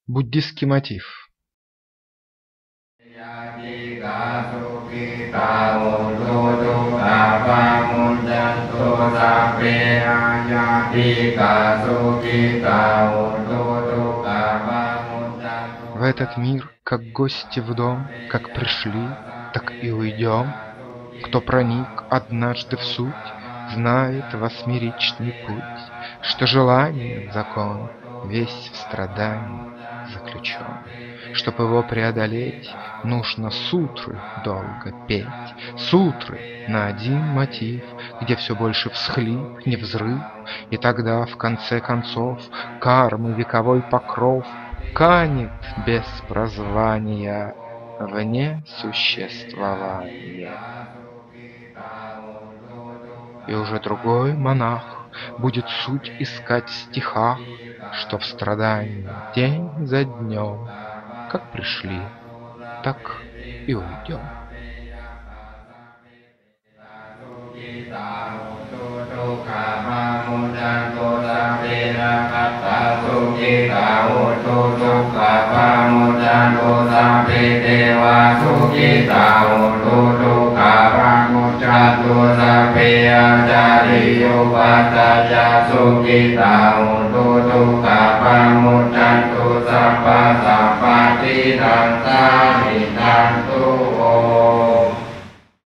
Буддистский мотив. В этот мир, как гости в дом, как пришли, так и уйдем. Кто проник однажды в суть, знает восьмеричный путь, что желание — закон, весь в страдании заключен. Чтоб его преодолеть, нужно сутры долго петь, сутры на один мотив, где все больше всхлип, не взрыв, и тогда, в конце концов, кармы вековой покров канет без прозвания вне существования. И уже другой монах будет суть искать в стихах, что в страдании день за днем, как пришли, так и уйдем. Sappati